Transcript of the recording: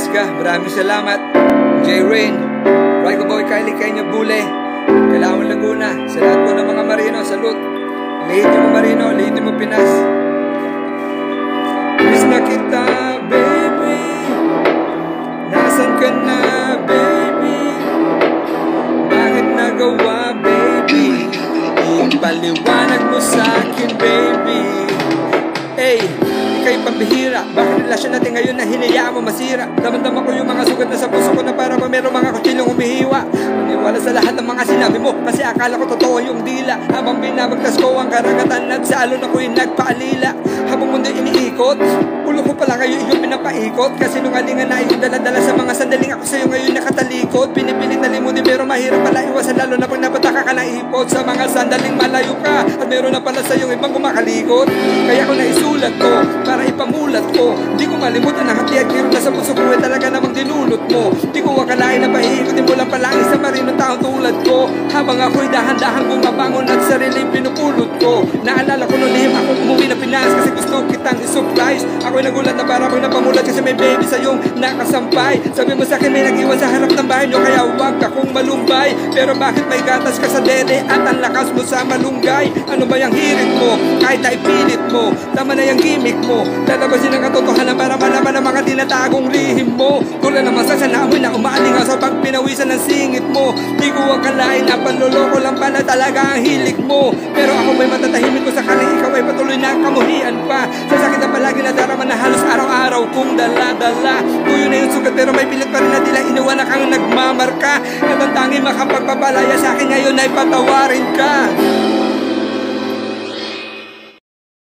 Alaska. Maraming salamat. J. Rain, Rico Boy, Kylie, Kenya, Bule, Kailangan Laguna. Sa lahat po ng mga marino, salute. Lihitimo Marino, lihitimo Pinas. Miss na kita, baby. Nasaan ka na, baby? Bakit nagawa, baby? Ipaliwanag mo sa'kin, baby. Hey, ika'y pambihira. Bakit relasyon natin ngayon na hinayaan mo masira? Damang-dama ko yung mga sugat na sa puso ko na para pa meron mga kutsilong umihiwa. Maniwala sa lahat ng mga sinabi mo kasi akala ko totoo yung dila. Habang binabagtas ko ang karagatan, nagsaalon ako'y nagpaalila. Habang mundo'y iniikot, ulo ko pala kayo yung pinapaikot. Kasi nungalingan na yung daladala sa mga sandaling ako sa'yo ngayon nakatalikod. Pinipilit na limutin pero mahirap pala iwasan, lalo na pag napataka ka na ipot. Sa mga sandaling malayo ka at meron na pala sa'yo ibang kumakalikot. Kaya ko naisulat ko para ipamulat ko. Di ko malimutan ang hati at kiro na sa puso ko talaga namang dinulot mo. Di ko akalain na pahiikutin mo lang pala ang isang marinong taong tulad ko. Habang ako'y dahan-dahan bumabangon at sarili pinupulot ko. Naalala ko noon lihim akong umuwi na Pinas kasi gusto kitang isurprise. Ako'y nagulat na para ako'y napamulat kasi may baby sa'yong nakasampay. Sabi mo sa'kin may nag-iwan sa harap ng bahay nyo kaya huwag akong malumbay. Pero bakit may gatas ka sa dede at ang lakas mo sa malunggay? Ano ba yung hirit mo? Kahit ay pilit mo, tama na yung gimmick mo. Lalabasin ang katotohanan para malaman ang mga tinatagong lihim mo. Tulad naman sa sanamoy na umaalingaw sa pagpinawisan ng singit mo. Di ko akalain na panloloko lang pala talaga ang hilig mo. Pero ako may matatahimik ko sakaling ikaw ay patuloy na kamuhian pa. Sa sakit na palagi nadarama na halos araw-araw kung dala-dala. Tuyo na yung sugat pero may pilit pa rin na tila inuwan na kang nagmamarka. At ang tanging makapagpapalaya sa akin ngayon ay patawarin ka.